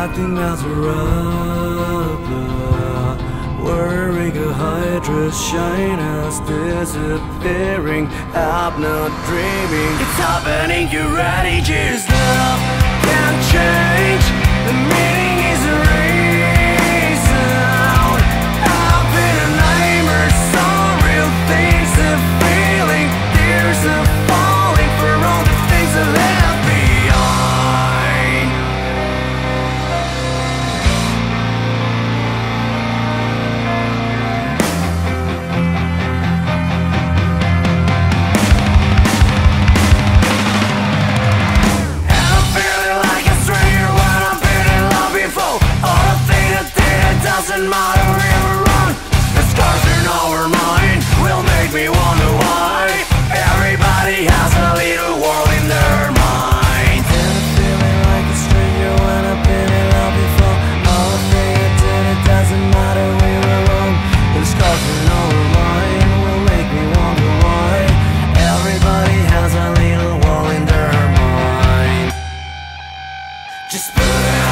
acting as a rubber, wearing a hydrous shyness, disappearing. I'm not dreaming, it's happening, you're ready. Just love can't change, the meaning is a reason. I've been a nightmare, some real things, a feeling, tears are falling for all the things I left behind. And I'm feeling like a stranger when I've been in love before. All the things I did, it doesn't matter where we're wrong. The scars in our mind will make me wonder why everybody has a little world in their mind. And I'm feeling like a stranger when I've been in love before. All the things I did, it doesn't matter where we're wrong. The scars in our mind will make me wonder why everybody has a little world in their mind. Just put it